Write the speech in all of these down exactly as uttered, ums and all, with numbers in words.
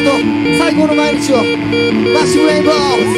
と最高の毎日を。マッシブレインボ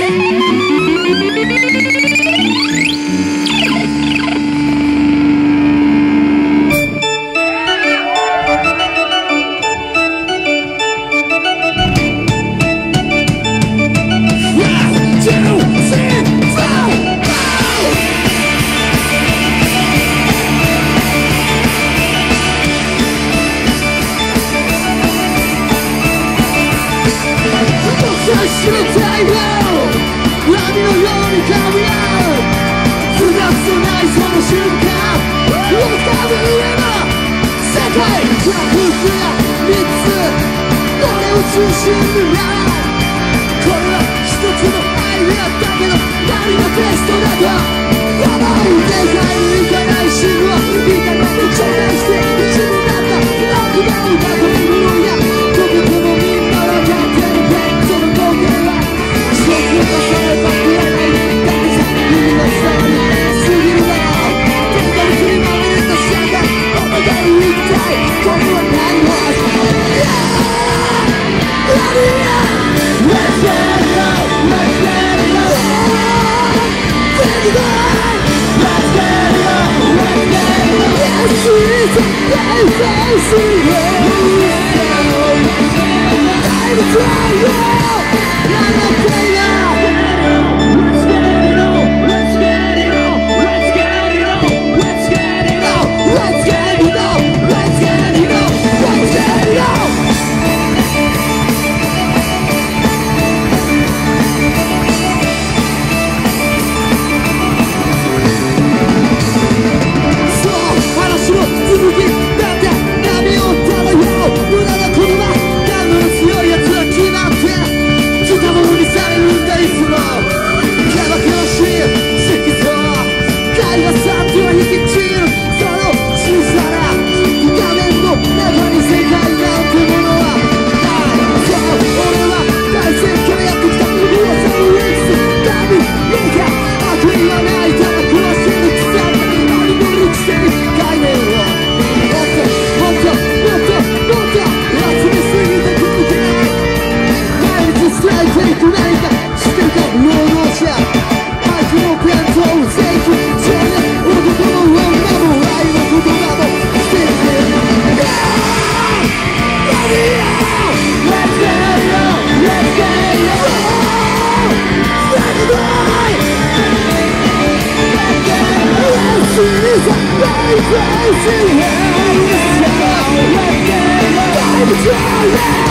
知りたいよ波のように噛み合う不なくそないその瞬間浮かぶ上の世界がふつやみっつ俺を中心になこれは一つのアイデアだけど何がベストだと思う世界に行かない信号いかないで挑戦して一になった悪魔を囲むものやどこでもみんな分かってるべその光景は僕がさればくれないだけさ君のせいに過ぎるだろう天下に振り回れた瞬間お前が一体これは何を始める Let's get it on, let's get it on Take it on, let's get it on, let's get it on Yes, it's a place I see I'm trying, I'm not playing Crazy, crazy, crazy, crazy, crazy, crazy, crazy,